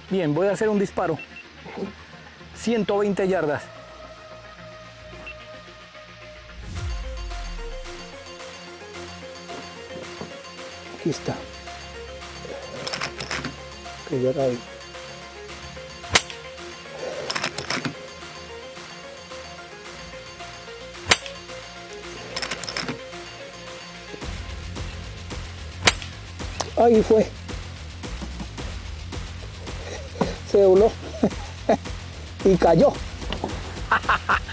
Bien, voy a hacer un disparo. 120 yardas. Aquí está. Que llega ahí. Ahí fue. Se dobló y cayó.